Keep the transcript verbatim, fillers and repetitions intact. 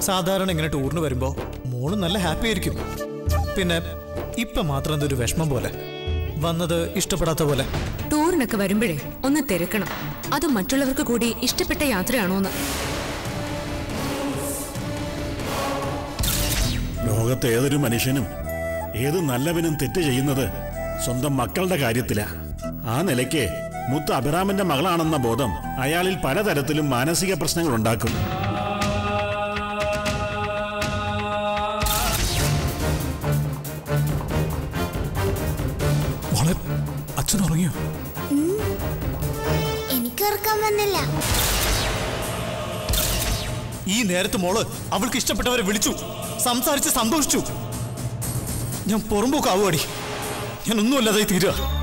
സാധാരണ ഇങ്ങനെ ടൂറിന് വരുമ്പോ മോള് നല്ല ഹാപ്പി ആയിരിക്കും. പിന്നെ ഇപ്പൊ മാത്രം എന്തൊരു വിഷമം പോലെ, വന്നത് ഇഷ്ടപ്പെടാത്ത പോലെ. ടൂറിനൊക്കെ വരുമ്പോഴേ ഒന്ന് തിരക്കണം, അത് മറ്റുള്ളവർക്ക് കൂടി ഇഷ്ടപ്പെട്ട യാത്രയാണോന്ന്. ലോകത്തെ ഏതൊരു മനുഷ്യനും ഏത് നല്ലവനും തെറ്റ് ചെയ്യുന്നത് സ്വന്തം മക്കളുടെ കാര്യത്തിലാ. ആ നിലയ്ക്ക് മുത്ത് അഭിറാമിന്റെ മകളാണെന്ന ബോധം അയാളിൽ പലതരത്തിലും മാനസിക പ്രശ്നങ്ങൾ ഉണ്ടാക്കും. അച്ഛൻ ഉറങ്ങിയോ? എനിക്ക് ഉറക്കം വന്നില്ല. ഈ നേരത്ത് മോള് അവൾക്ക് ഇഷ്ടപ്പെട്ടവരെ വിളിച്ചു, സംസാരിച്ച് സന്തോഷിച്ചു. ഞാൻ പുറമ്പോക്കാവുകടി. ഞാൻ ഒന്നുമല്ലാതായി തീരുക.